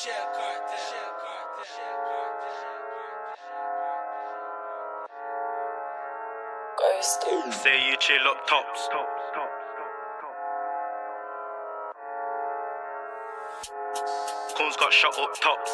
Say you chill up tops. Cones got shot up tops.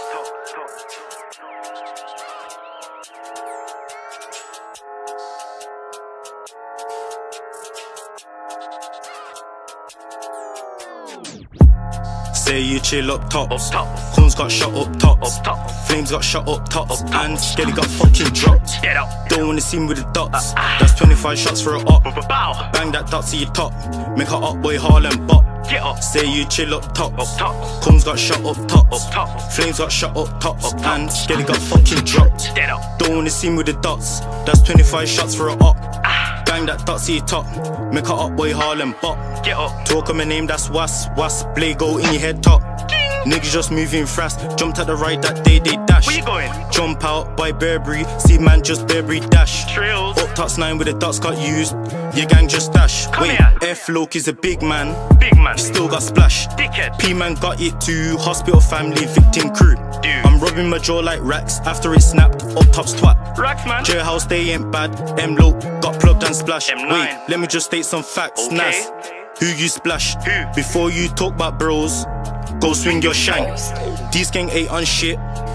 Say you chill up tops. Cones got shot up tops. Flames got shot up tops. And Skelly got fucking dropped. Don't wanna see me with the dots. That's 25 shots for a op. Bang that dot to your top. Make her up boy Harlem bop. Say you chill up tops. Cones got shot up tops. Flames got shot up tops. And Skelly got fucking dropped. Don't wanna see me with the dots. That's 25 shots for a op. Bang that dot to your top. Make her up boy Harlem bop. Talk on my name, that's Was. Blade go in your head top. Niggas just moving fast. Jumped at the ride that day, they dash. Where you going? Jump out by Burberry. See man just Burberry dash. Trails. Up tops 9 with the dots got used. Your gang just dash. Come Wait, here. F Loke is a big man. Big man. Still got splash. Dickhead. P-man got it too. Hospital family, victim crew. Dude. I'm rubbing my jaw like racks. After it snapped, up tops twat. Racks, man. Jailhouse, they ain't bad. M Loke got plugged and splashed. M9. Wait, let me just state some facts. Okay. Nas, who you splash? Who? Before you talk about bros, go swing your shank. These gang ain't on shit.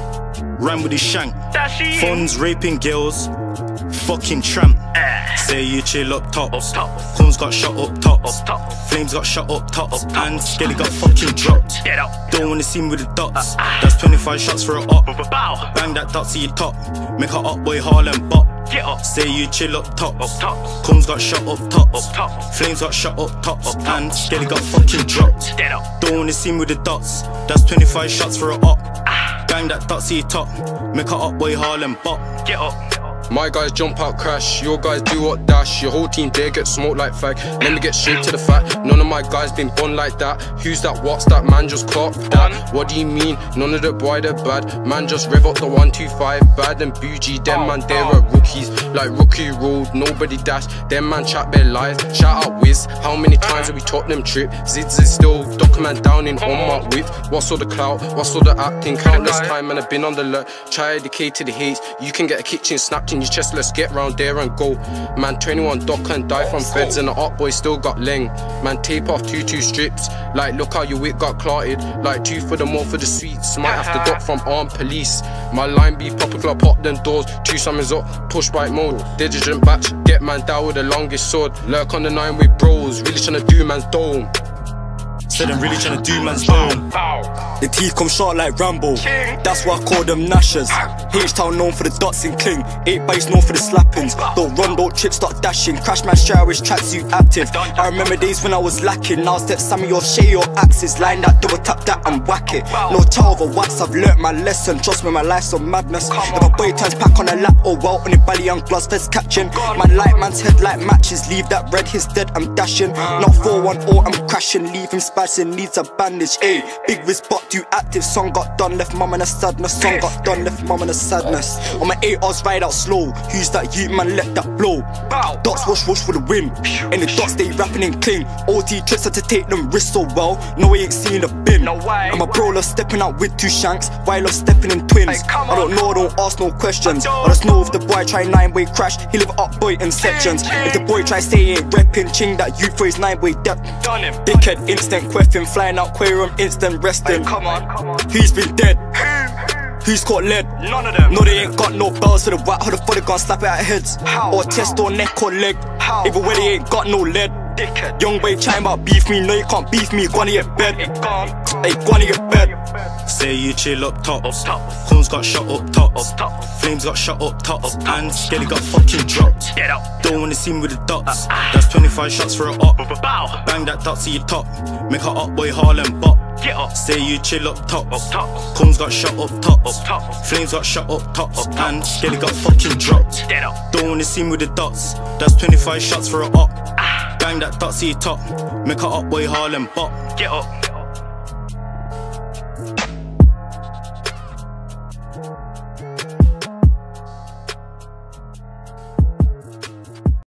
Ran with his shank. Dashy. Funds raping girls. Fucking tramp. Say you chill up tops. Cones got shot up tops. Flames got shot up tops. And Skelly got fucking dropped. Get out. Don't wanna see me with the dots. That's 25 shots for a op. Bow. Bang that dot to your top. Make her up boy Harlem bop. Get up. Say you chill up tops. Tops. Cones got shot up tops. Tops. Flames got shot up tops. And Skelly got fucking dropped. Get out. Don't wanna see me with the dots. That's 25 shots for a op. Bang that dot to your top. Make her up boy Harlem bop. Get up. My guys jump out crash, your guys do what dash. Your whole team there get smoked like fag. Let me get straight to the fact. None of my guys been born like that. Who's that? What's that? Man just clock that. What do you mean? None of the boy they're bad. Man just rev up the 125. Bad and bougie. Them man they're rookies. Like rookie road, nobody dash. Them man chat their lies. Shout out Wiz. How many times have we taught them trip? Zids is still document down in on my whip. What's all the clout? What's all the acting? Countless time and I've been on the alert. Try educate to the hate. You can get a kitchen snapped in your chest, let's get round there and go. Man 21 doc can die from feds and the up boy still got leng. Man tape off 2 strips. Like look how your wit got clotted. Like 2 for the more for the sweets. Might have to duck from armed police. My line be proper club pop them doors. 2 summons up, push bike mode. Diligent batch, get man down with the longest sword. Lurk on the 9 with bros, really tryna do man's dome. Said I'm really tryna do man's dome. The teeth come short like Rambo. That's why I call them Nashers. H-Town known for the dots and cling. 8 bites known for the slappings. Don't run, don't trip, start dashing. Crash man showers, tracksuit active. I remember days when I was lacking. Now step Sammy or Shay or Axis. Line that, double tap that and whack it. No tell over wax, I've learnt my lesson. Trust me, my life's on madness. If a boy turns pack on a lap or well on the belly and gloves, feds catching. Man light man's head like matches. Leave that red, he's dead, I'm dashing. Not 4-1-0, I'm crashing. Leave him spazzing, needs a bandage. Ayy, big wrist but too active. Song got done, left mum in a sadness. Song got done, left mum in a sadness. On my 8 Oz ride out slow. Who's that youth man, let that blow. Dots wash for the win. In the dots they rapping and cling. OT tricks had to take them wrists so well. No I ain't seen a bin. No way. I'm a bro love stepping out with 2 shanks. Why love stepping in twins? I don't know, don't ask no questions. I just know if the boy try 9-way crash, he live up boy in sections. If the boy try say he ain't repping, ching that youth for his 9-way depth. Done him. Dickhead instant queffing, flying out aquarium instant resting. Come on. Who's been dead? Who's caught lead? None of them. No, they ain't got no bells for the whack. How the fuck they gon' slap it at heads? How? Or chest or neck or leg? How? Even when they ain't got no lead. Dickhead. Young boy chatting about beef me. No, you can't beef me. Gonna get bed. Gone. Hey, gonna get bed. Say you chill up tops. Cones got shot up tops. Flames got shot up tops. And Skelly got fucking dropped. Get out. Don't wanna see me with the dots. That's 25 shots for a op. Bow. Bang that dot to your top. Make her up boy Harlem bop. Get up. Say you chill up tops. Cones got shot up tops. Flames got shot up tops. And Skelly got fucking dropped. Get up. Don't wanna see me with the dots. That's 25 shots for a op. Bang that dot to your top. Make her up boy Harlem bop. Get up.